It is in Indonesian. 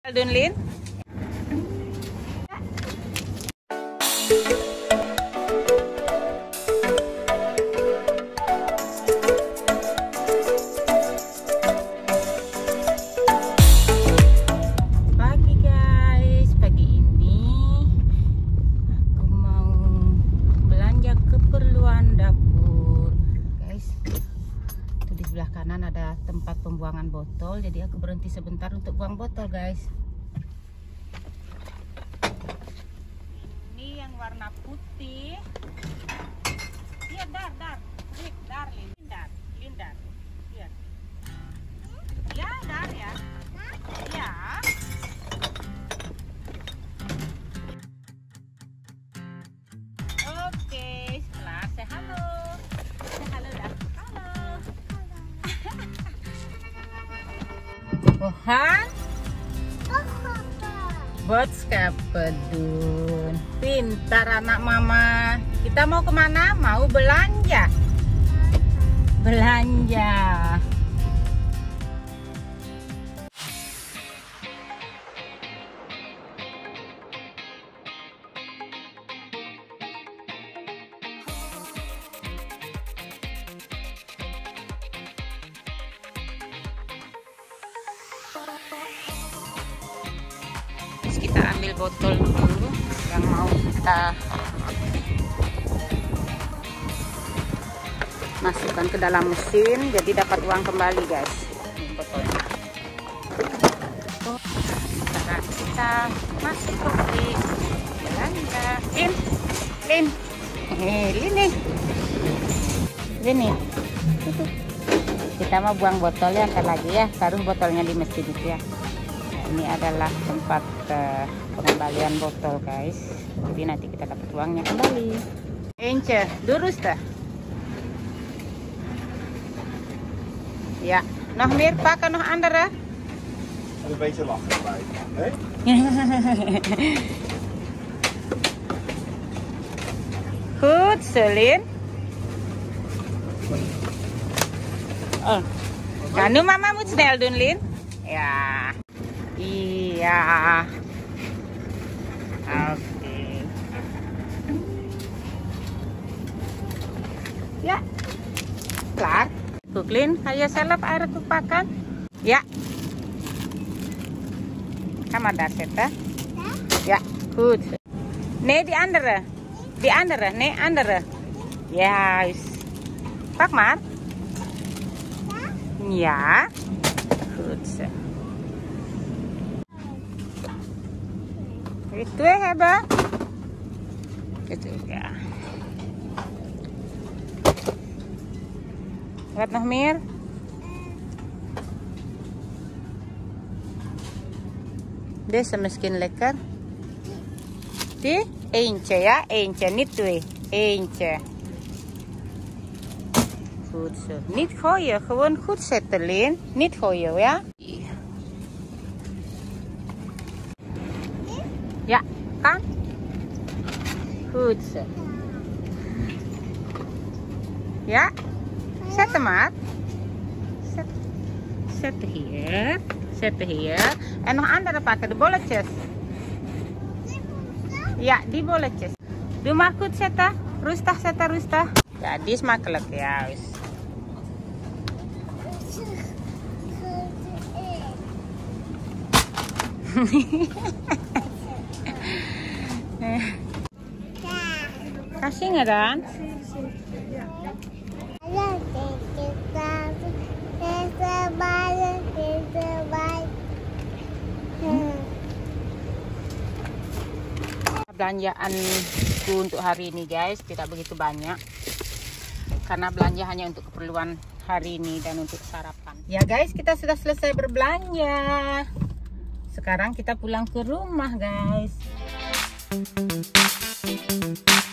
Dunlin. Pagi guys, pagi ini aku mau belanja keperluan dapur guys. Itu di sebelah kanan ada tempat pembuangan botol, jadi aku berhenti sebentar untuk buang botol guys. Ini yang warna putih. Iya, dar lindar. Lihat. Ya, dar ya. Ya. Oke, setelah say halo. Say halo dah. Halo. Kohan. Botskapedun. Pintar anak mama. Kita mau kemana? Mau belanja. Terus kita ambil botol dulu yang mau kita masukkan ke dalam mesin, jadi dapat uang kembali guys. Ini botolnya. Sekarang kita masuk ke belanja. Lin nih. Kita mau buang botolnya kan lagi ya, taruh botolnya di mesin itu ya. Nah, ini adalah tempat pengembalian botol guys, jadi nanti kita dapat uangnya kembali. Ence, lurus dah. Ja, nog meer pakken, nog andere? Een beetje lachen erbij. Hè? Goed, Selin. Oh. Nou, nu mama moet snel doen, Lin. Ja. Iya. Oke. Ya. Klaar. Kuklin, ga je zelf aardappel pakken? Ja. Ga maar daar zitten. Ja, goed. Nee, die andere. Nee, andere. Juist. Pak maar. Ja. Goed zo. Wil je 2 hebben? Itu ya. Wat nog meer? Deze misschien lekker. Die? Eentje ja, eentje, niet 2. Eentje. Goed zo. Niet gooien, gewoon goed zetten, Lin. Niet gooien, ja? Ja, kan? Goed zo. Ja? Zet hem maar. Zet hier. En nog andere pakken, de bolletjes. Ja, die bolletjes. Doe maar goed zetten. Rustig zetten, rustig. Ja, die is makkelijk, juist. Kasih nggak dan? Belanjaanku untuk hari ini guys tidak begitu banyak karena belanja hanya untuk keperluan hari ini dan untuk sarapan ya guys. Kita sudah selesai berbelanja, sekarang kita pulang ke rumah guys.